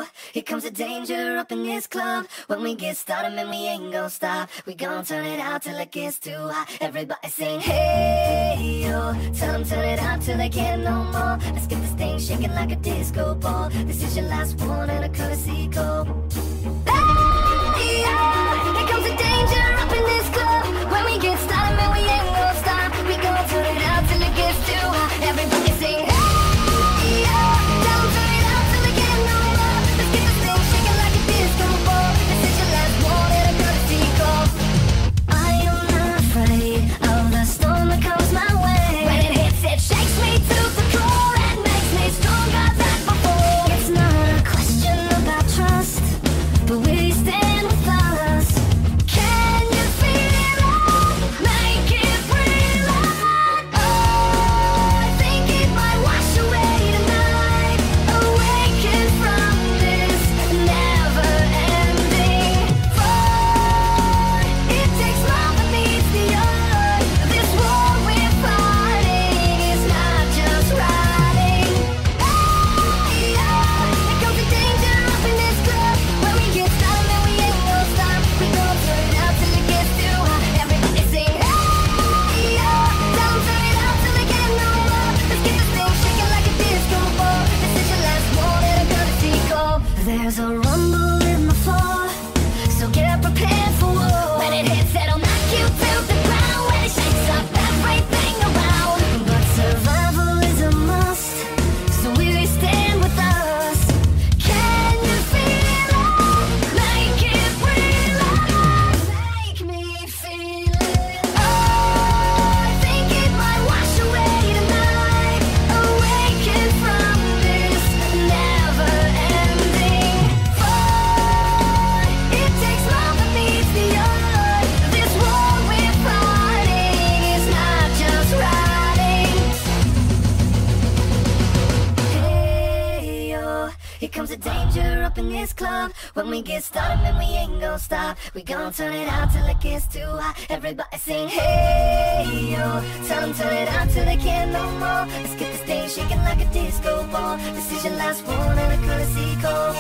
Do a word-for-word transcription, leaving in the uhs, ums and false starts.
yo, here comes the danger up in this club. When we get started, man, we ain't gon' stop. We gon' turn it out till it gets too hot. Everybody sing, hey, yo. Tell them turn it out till they can't no more. Let's get this thing shaking like a disco ball. This is your last one and a courtesy call. Hey, yo, here comes the danger up in this club. When we get started, man, we ain't gon' stop. We gon' turn it out till it gets too hot. Everybody sing, hey, yo. Tell them turn it out till they can't no more. Let's get this thing shaking like a disco ball. This is your last one and a courtesy call. I am not afraid of the storm that comes my way. When it hits, it shakes me to the core and makes me stronger than before. It's not a question about trust, but will you stand with us? Can you feel it? Make it real. Oh, I think it might wash away tonight. Awaken from this never-ending fight. It takes love that meets the earth. This war we're fighting is not just riding. Hey, oh, here comes the danger up in this club. When we get started, man, we ain't gon' stop. We gon' turn it out till it gets too hot. Everybody sing, hey, oh. Tell them turn it out till they can't no more. Let's get this thing shaking like a disco ball. This is your last one and a courtesy call. There's a rumble in the floor, so get prepared for war. When it hits, it'll knock you to the ground. When it shakes up everything around. But survival is a must, so will you stand with us? Can you feel it? Make it real. Make me feel it. Oh, I think it might wash away tonight. Awaken from this never-ending fight. It takes love that meets the earth. This war we're fighting is not just riding. Hey, yo, here comes the danger up in this club. When we get started, man, we ain't gon' stop. We gon' turn it out till it gets too hot. Everybody sing, hey, yo. Tell them turn it out till they can't no more. Let's get this thing shaking like a disco ball. This is your last one and a courtesy call.